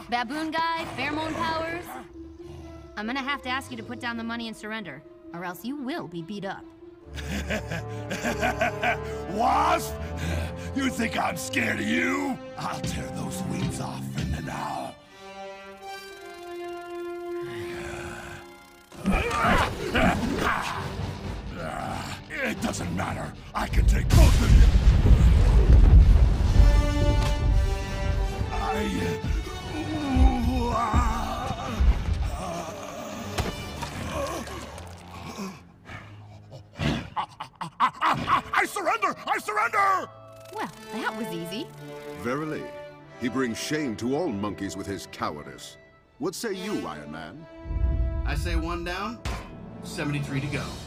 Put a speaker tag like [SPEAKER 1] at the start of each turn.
[SPEAKER 1] Baboon guy, pheromone powers. I'm gonna have to ask you to put down the money and surrender, or else you will be beat up.
[SPEAKER 2] Wasp? You think I'm scared of you? I'll tear those wings off in the now. It doesn't matter. I can take both of you. I surrender! I surrender!
[SPEAKER 1] Well, that was easy.
[SPEAKER 3] Verily, he brings shame to all monkeys with his cowardice. What say you, Iron Man?
[SPEAKER 4] I say 1 down, 73 to go.